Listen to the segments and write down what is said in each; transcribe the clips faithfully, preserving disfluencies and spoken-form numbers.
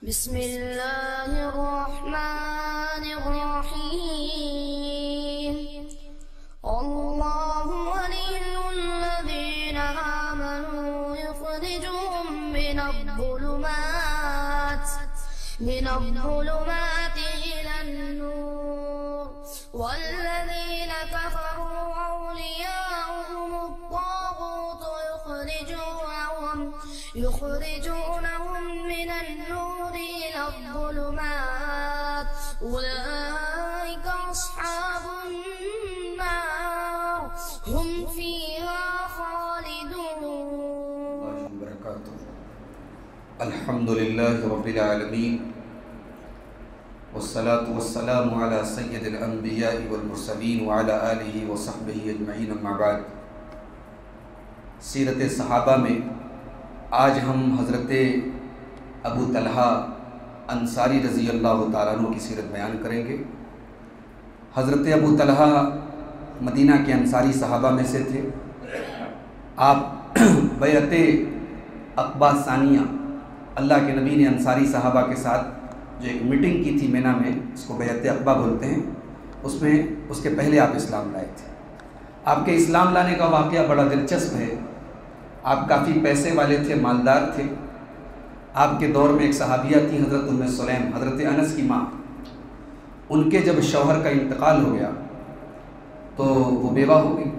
بسم اللہ الرحمن الرحیم اللہ ولی الذین آمنوا یخرجهم من الظلمات من الظلمات إلى النور والذین كفروا أولياؤهم الطاغوت يخرجونهم يخرجونهم من النور إلى الظلمات أولئك أصحاب النار هم فيها خالدون. الحمد لله رب العالمين والصلاة والسلام على سيد الأنبياء والمرسلين وعلى آله وصحبه أجمعين أما بعد. سیرت صحابہ میں آج ہم حضرت ابو طلحہ انصاری رضی اللہ تعالیٰ عنہ کی سیرت بیان کریں گے. حضرت ابو طلحہ مدینہ کے انصاری صحابہ میں سے تھے. آپ بیعت عقبہ ثانیہ اللہ کے نبی نے انصاری صحابہ کے ساتھ جو ایک میٹنگ کی تھی مینا میں، اس کو بیعت عقبہ بولتے ہیں، اس میں اس کے پہلے آپ اسلام لائے تھے. آپ کے اسلام لانے کا واقعہ بڑا دلچسپ ہے. آپ کافی پیسے والے تھے، مالدار تھے. آپ کے دور میں ایک صحابیہ تھی حضرت ام سلیم، حضرت انس کی ماں. ان کے جب شوہر کا انتقال ہو گیا تو وہ بیوہ ہو گئی.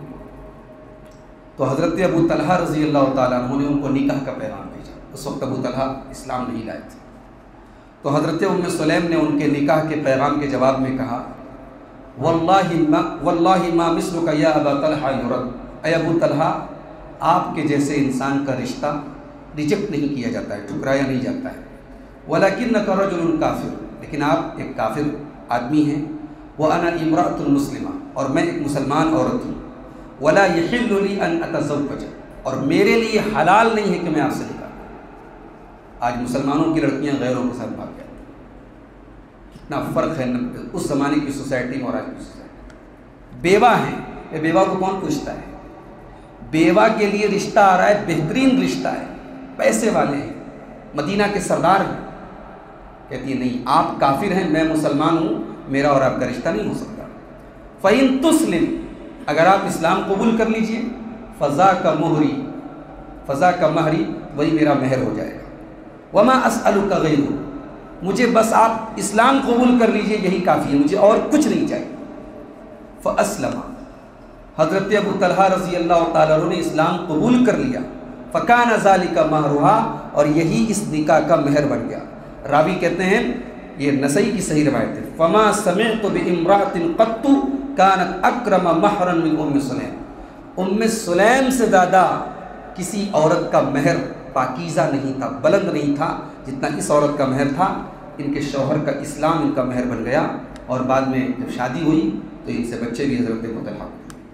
تو حضرت ابو طلحہ رضی اللہ تعالیٰ عنہ نے ان کو نکاح کا پیغام بھیجا. اس وقت ابو طلحہ اسلام نہیں لائے تھے. تو حضرت ام سلیم نے ان کے نکاح کے پیغام کے جواب میں کہا واللہ ما واللہ ما مثلک یا ابا طلحہ یرد. اے ابو طلحہ، آپ کے جیسے انسان کا رشتہ ریجیکٹ نہیں کیا جاتا ہے، ٹھکرایا نہیں جاتا ہے. ولکنک رجل کافر، لیکن آپ ایک کافر آدمی ہیں. وانا امرأۃ مسلمہ، اور میں ایک مسلمان عورت ہوں. ولا یحل لی ان اتزوج، اور میرے لیے حلال نہیں ہے کہ میں آپ سے نکاح کروں. آج مسلمانوں کی لڑکیاں غیروں کے ساتھ بھاگ جاتی ہیں. کتنا فرق ہے اس زمانے کی سوسائٹی اور آج کی سوسائٹی. بیوہ ہیں، یہ بیوہ کو کون پوچھتا ہے؟ بیوہ کے لیے رشتہ آ رہا ہے، بہترین رشتہ ہے، پیسے والے ہیں، مدینہ کے سردار ہیں. کہتی ہے نہیں، آپ کافر ہیں، میں مسلمان ہوں، میرا اور آپ کا رشتہ نہیں ہو سکتا. فَإِن تُسْلِمْ، اگر آپ اسلام قبول کر لیجئے، فضا کا مہری فضا کا مہری وہی میرا مہر ہو جائے گا. وَمَا أَسْأَلُكَ غَيْرُ، مجھے بس آپ اسلام قبول کر لیجئے، یہی کافی ہے، مجھے اور کچھ نہیں چاہیے. فَأَسْلَمَ، حضرت ابو طلحہ رضی اللہ تعالیٰ عنہ نے اسلام قبول کر لیا. فَكَانَ ذَلِكَ مَهْرُهَا، اور یہی اس نکاح کا مہر بن گیا. راوی کہتے ہیں، یہ نسائی کی صحیح روایت ہے، فَمَا سَمِعْتُ بِإِمْرَأَةٍ قَطُّ كَانَتْ أَكْرَمَ مَهْرًا مِنْ أُمِّ سُلَيْمٍ. ام سلیم سے زیادہ کسی عورت کا مہر پاکیزہ نہیں تھا، بلند نہیں تھا جتنا اس عورت کا مہر تھا. ان کے شوہر کا اسلام ان کا مہر بن گیا، اور بعد میں جب شادی ہوئی تو ان سے بچے بھی حضرت ابو طلحہ.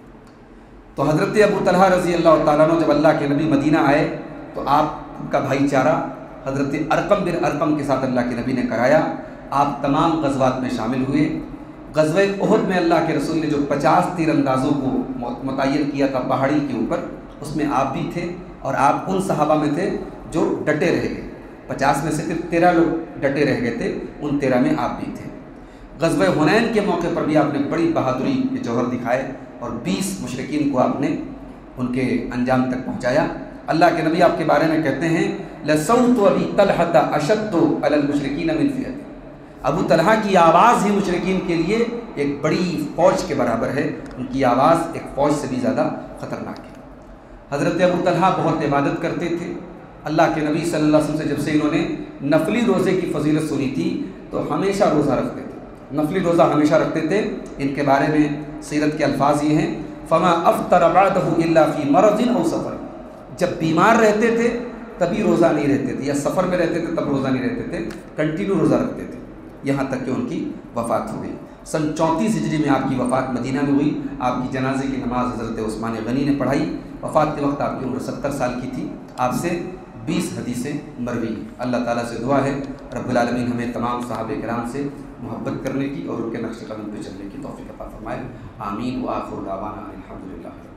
تو حضرت ابو طلحہ رضی اللہ تعالیٰ عنہ جب اللہ کے نبی مدینہ آئے تو آپ کا بھائی چارہ حضرت ارقم بن ارقم کے ساتھ اللہ کے نبی نے کرایا. آپ تمام غزوات میں شامل ہوئے. غزوہ احد میں اللہ کے رسول نے جو پچاس تیر اندازوں کو متعین کیا تھا پہاڑی کے اوپر، اس میں آپ بھی تھے، اور آپ ان صحابہ میں تھے جو ڈٹے رہ گئے. پچاس میں سے صرف تیرہ لوگ ڈٹے رہ گئے تھے، ان تیرہ میں آپ بھی تھے. غزوہ حنین کے موقع پر بھی آپ نے بڑی بہادری کے جوہر دکھائے، اور بیس مشرکین کو آپ نے ان کے انجام تک پہنچایا. اللہ کے نبی آپ کے بارے میں کہتے ہیں لَصَوْتُ أَبِي طَلْحَةَ أَشَدُّ عَلَى الْمُشْرِكِينَ مِنْ فِئَةٍ. ابو طلحہ کی آواز ہی مشرکین کے لیے ایک بڑی فوج کے برابر ہے. ان کی آواز ایک فوج سے بھی زیادہ خطرناک ہے. حضرت ابو طلحہ بہت عبادت کرتے تھے. اللہ کے نبی صلی اللہ علیہ وسلم سے جب سے انہوں نے نفلی روزے کی فضیلت سنی تھی تو ہمیشہ روزہ رکھتے تھے، نفلی روزہ ہمیشہ رکھتے تھے. ان کے بارے میں سیرت کے الفاظ یہ ہیں فما افطر بعده الا في مرض او سفر. جب بیمار رہتے تھے تبھی روزہ نہیں رہتے تھے، یا سفر میں رہتے تھے تب روزہ نہیں رہتے تھے، کنٹینیو روزہ رکھتے تھے یہاں تک کہ ان کی وفات ہو گئی. سن چونتیس ہجری میں آپ کی وفات مدینہ میں ہوئی. آپ کی جنازے کی نماز حضرت عثمان غنی نے پڑھائی. وفات کے وقت آپ کی عمر ستر سال کی تھی. آپ سے بیس حدیثیں مروی. اللہ تعالیٰ سے دعا ہے رب العالمین ہمیں تمام صحابہ کرام سے محبت کرنے کی اور ان کے نقش قدم پہ چلنے کی توفیق عطا فرمائے. آمین. وآخر دعوانا الحمدللہ.